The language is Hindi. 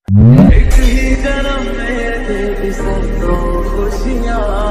एक ही जन्म में थे सब तो खुशियाँ।